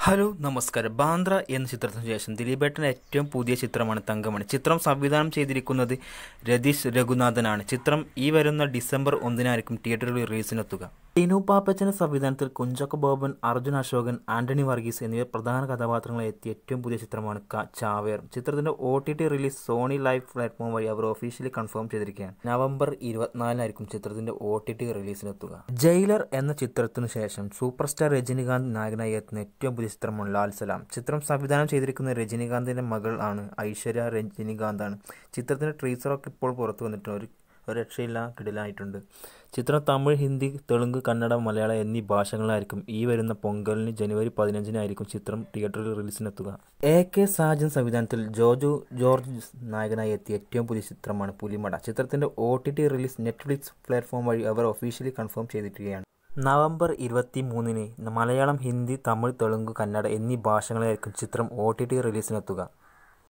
Hello നമസ്കാരം. ബാന്ദ്ര എന്ന ചിത്രത്തിന് ശേഷം ദിലീപേട്ടൻ്റെ ഏറ്റവും പുതിയ ചിത്രമാണ് തങ്കമണി. ചിത്രം സംവിധാനം ചെയ്തിരിക്കുന്നത് രതീഷ് രഘുനാഥനാണ്. ചിത്രം ഈ വരുന്ന ഡിസംബർ 1 തിയേറ്ററിൽ റിലീസിനെത്തുക. ടിനു പാപ്പച്ചൻ്റെ സംവിധാനത്തിൽ കുഞ്ചാക്കോ ബോബൻ, അർജുൻ അശോകൻ, ആന്റണി വർഗീസ് എന്നിവർ പ്രധാന കഥാപാത്രങ്ങളെ എത്തിയ ഏറ്റവും പുതിയ ചിത്രമാണ് ചാവേർ. ചിത്രത്തിന്റെ OTT release Sony LIV platform വഴി അവർ ഒഫീഷ്യലി കൺഫേം ചെയ്തിരിക്കുകയാണ്. നവംബർ 24 ചിത്രത്തിന്റെ OTT റിലീസിനെത്തുക. ജയിലർ എന്ന ചിത്രത്തിനു ശേഷം സൂപ്പർ സ്റ്റാർ രജനികാന്ത് നായകനായി എത്തുന്ന ഏറ്റവും പുതിയ ചിത്രമാണ് ലാൽ സലാം. ചിത്രം സംവിധാനം ചെയ്തിരിക്കുന്ന രജനികാന്തിന്റെ മകൾ ആണ് ഐശ്വര്യ രജനികാന്താണ്. ചിത്രത്തിന്റെ ട്രീസറൊക്കെ ഇപ്പോൾ പുറത്തു വന്നിട്ടുണ്ട്. ഒരു രക്ഷയില്ല, കിടിലായിട്ടുണ്ട്. ചിത്രം തമിഴ്, ഹിന്ദി, തെലുങ്ക്, കന്നഡ, മലയാളം എന്നീ ഭാഷകളിലായിരിക്കും. ഈ വരുന്ന പൊങ്കലിന് ജനുവരി 15 ചിത്രം തിയേറ്ററിൽ റിലീസിനെത്തുക. AK സാജൻ സംവിധാനത്തിൽ ജോജു ജോർജ് നായകനായി എത്തിയ ഏറ്റവും പുതിയ ചിത്രമാണ് പുലിമട. ചിത്രത്തിന്റെ OTT റിലീസ് നെറ്റ്ഫ്ലിക്സ് പ്ലാറ്റ്ഫോം വഴി അവർ ഒഫീഷ്യലി കൺഫേം ചെയ്തിരിക്കുകയാണ്. നവംബർ 23 മലയാളം, ഹിന്ദി, തമിഴ്, തെലുങ്ക്, കന്നഡ എന്നീ ഭാഷകളിലായിരിക്കും ചിത്രം OTT റിലീസിനെത്തുക.